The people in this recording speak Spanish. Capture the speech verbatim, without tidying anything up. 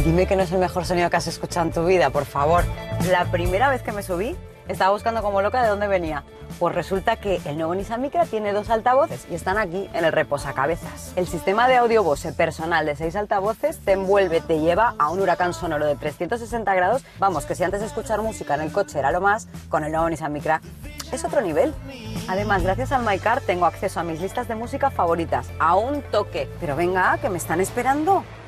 Dime que no es el mejor sonido que has escuchado en tu vida, por favor. La primera vez que me subí, estaba buscando como loca de dónde venía. Pues resulta que el nuevo Nissan Micra tiene dos altavoces y están aquí en el reposacabezas. El sistema de audio Bose personal de seis altavoces te envuelve, te lleva a un huracán sonoro de trescientos sesenta grados. Vamos, que si antes de escuchar música en el coche era lo más, con el nuevo Nissan Micra es otro nivel. Además, gracias al My Car tengo acceso a mis listas de música favoritas, a un toque. Pero venga, que me están esperando.